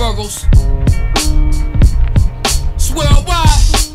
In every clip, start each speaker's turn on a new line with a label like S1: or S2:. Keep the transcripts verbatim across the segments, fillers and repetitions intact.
S1: boroughs. It's worldwide.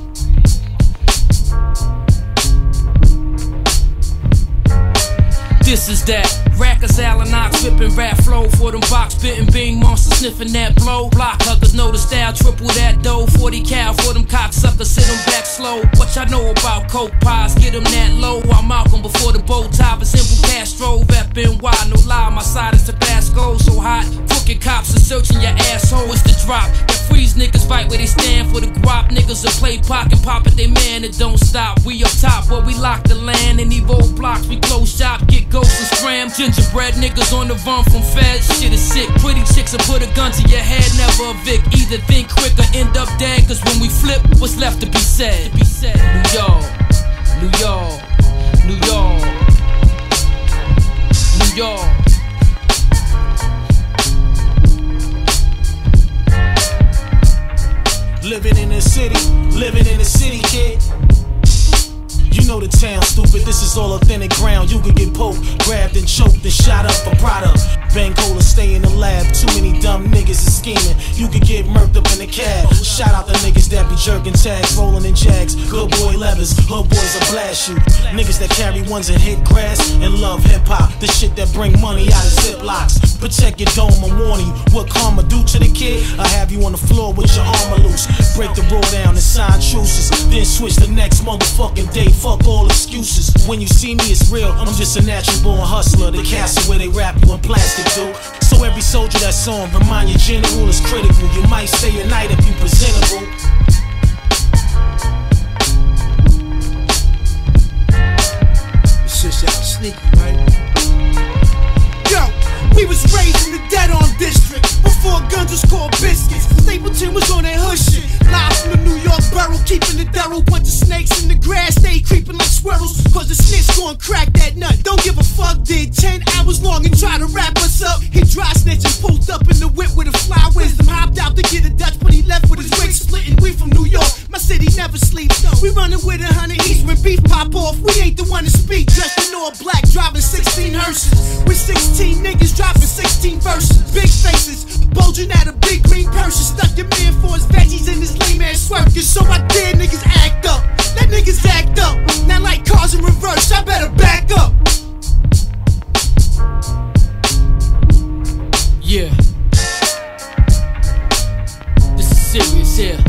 S1: This is that. Rackers, Allen Ox, whipping rap flow for them box spitting bing monsters sniffing that blow. Block huggers know the style, triple that dough. forty cal for them cocksuckers, sit them back slow. What y'all know about coke pies? Get them that low. I'm Malcolm before the bow tie, but simple Castro. F N Y, no lie, my side is Tabasco. So hot, crooked cops are searching your asshole. It's the drop that freeze niggas fight where they stand for the guap. Niggas will play pock and pop at they man, it don't stop. We up top, but we lock the land. In these roadblocks, we close shop, get ghosts and scram. Gingerbread niggas on the run from feds. Shit is sick. Pretty chicks will put a gun to your head, never a Vic. Either think quick or end up dead. Cause when we flip, what's left to be said? To be said. New York, New York, New York, New York.
S2: Living in the city, living in the city, kid. You know the town, stupid, this is all authentic ground. You could get poked, grabbed and choked and shot up for product. Bang Cola, stay in the lab, too many dumb niggas is scheming. You could get murked up in the cab. Shout out the niggas that be jerking tags, rolling in jags. Good boy levers, hood boys will blast you. Niggas that carry ones and hit grass and love hip hop. The shit that bring money out of ziplocs. Protect your dome, I'm warning you. What karma do to the kid? I have you on the floor with your armor loose. Break the roll down and sign truces. Then switch the next motherfucking day. Fuck all excuses. When you see me, it's real. I'm just a natural born hustler. The castle where they wrap you in plastic, dude. So every soldier that's on, remind your general is critical. You might stay a night if you presentable.
S3: It's just out sneaky, right? Yo, we was raised in the dead arm district before guns was called biscuits. Stapleton was on that hood shit. Live from the New York borough, keeping the thorough. Bunch of snakes in the grass, they creeping like squirrels. Cause the snitch gon' crack that nut. Don't give a fuck, did ten hours long and try to wrap us up. He dry snitch and pulled up in the whip with a fly wisdom. Hopped out to get a Dutch, but he left with his wig splitting. We from New York, my city never sleeps. We running with a hundred east when beef pop off. We ain't the one to speak. Dressed in all black, driving sixteen hearses. With sixteen niggas dropping sixteen verses. Big faces, bulging out of big green purses. Stuck your man for his veggies and his lame ass swerving. So I dare niggas act up. Let niggas act up. Now like cars in reverse, I better back up.
S1: Yeah. This is serious here.